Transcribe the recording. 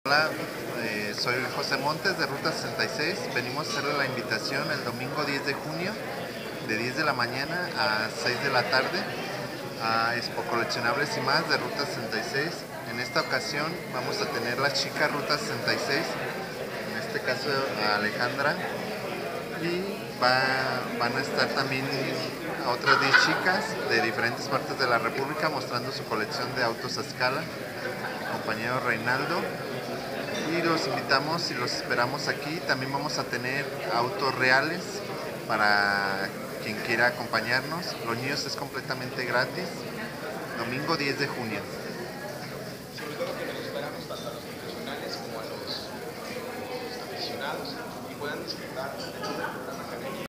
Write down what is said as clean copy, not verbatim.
Hola, soy José Montes de Ruta 66. Venimos a hacerle la invitación el domingo 10 de junio de 10 de la mañana a 6 de la tarde a Expo Coleccionables y más de Ruta 66. En esta ocasión vamos a tener las chicas Ruta 66, en este caso a Alejandra, y van a estar también otras 10 chicas de diferentes partes de la República mostrando su colección de autos a escala, mi compañero Reinaldo. Y los invitamos y los esperamos aquí. También vamos a tener autos reales para quien quiera acompañarnos. Los niños es completamente gratis. Domingo 10 de junio. Sobre todo que nos esperamos tanto a los profesionales como a los aficionados y puedan disfrutar de todo el programa.